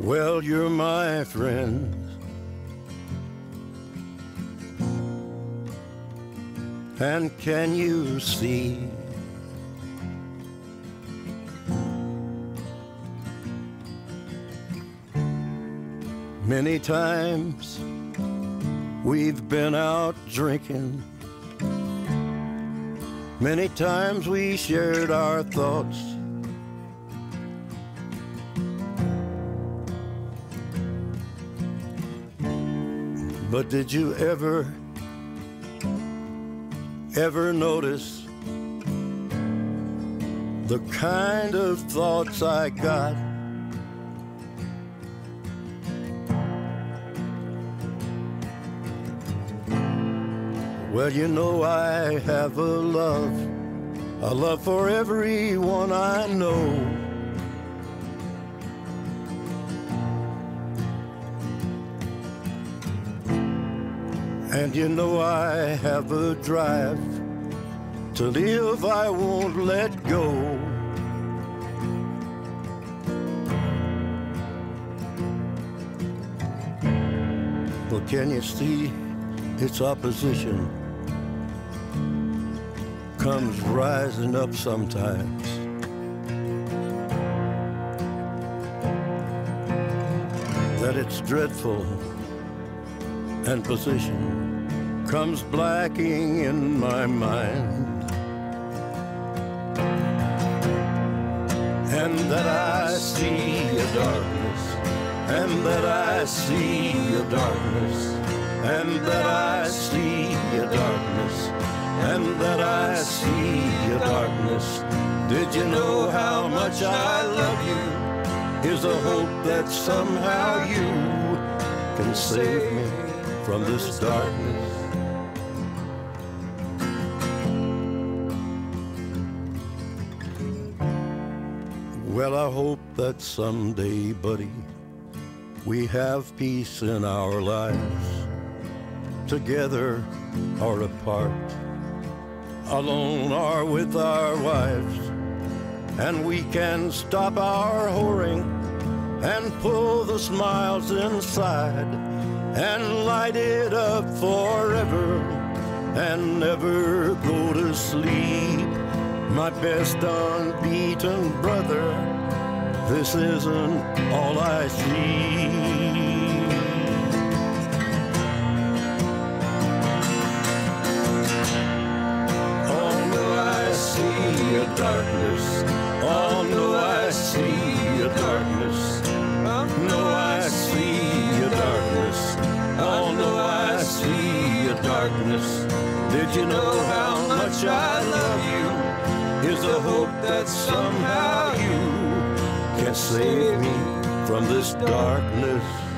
Well, you're my friend, and can you see many times we've been out drinking, many times we shared our thoughts, but did you ever notice the kind of thoughts I got? Well, you know I have a love for everyone I know. And you know I have a drive to live I won't let go. But can you see its opposition comes rising up sometimes? That it's dreadful and position comes blacking in my mind, and that I see a darkness, and that I see a darkness, and that I see a darkness, and that I see a darkness. Did you know how much I love you? Is a hope that somehow you can save me from this darkness. Well, I hope that someday, buddy, we have peace in our lives, together or apart, alone or with our wives, and we can stop our whoring and pull the smiles inside and light it up forever and never go to sleep. My best unbeaten brother, this isn't all I see. Oh no, I see a darkness. Oh no, I see a darkness. No, I see a darkness. Oh no, I see a darkness. Did you know how much I love you? Is a hope that somehow you can save me from this darkness.